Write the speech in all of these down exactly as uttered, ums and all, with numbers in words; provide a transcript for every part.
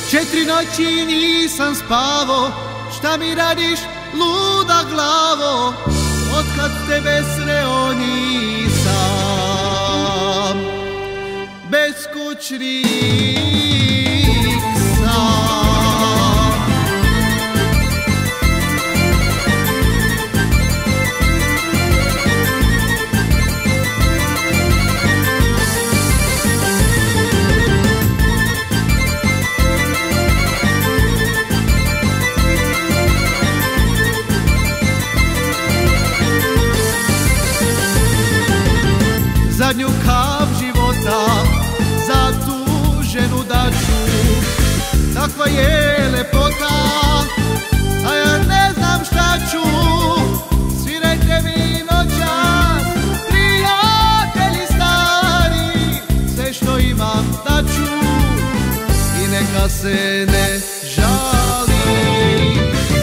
Četiri noći nisam spavo, šta mi radiš, luda glavo, otkad tebe sreo nisam, beskućnik sam. Zadnju kap života za tu ženu daću, takva je lepota, a ja ne znam šta ću. Svirajte mi noćas, prijatelji stari, sve što imam daću i neka se ne žali.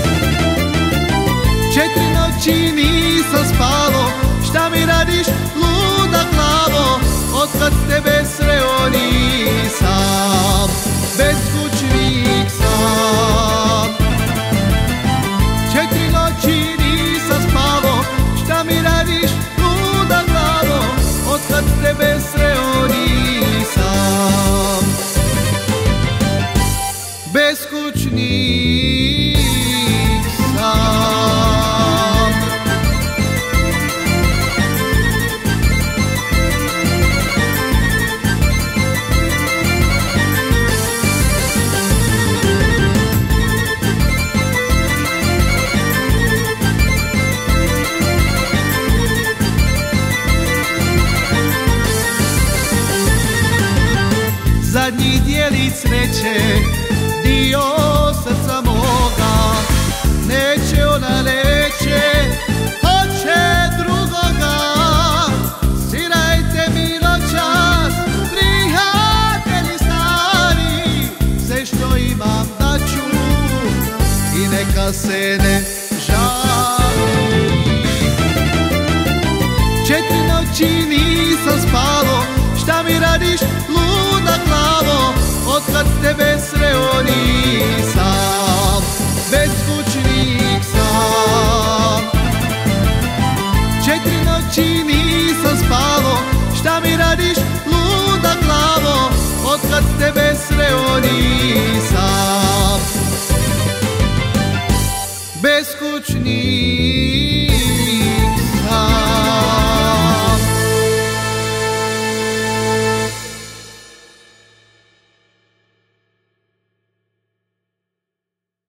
Četiri noći nisam spalo, šta mi radiš, luda glavo, otkad tebe sreo nisam, beskućnik sam. Četiri noći nisam spavo, šta mi radiš, luda glavo, otkad tebe sreo nisam, beskućnik sam. Zadnji dijelić sreće, dio srca moga, neće ona neće, hoće drugoga. Svirajte mi noćas, prijatelji stari, sve što imam daću i neka se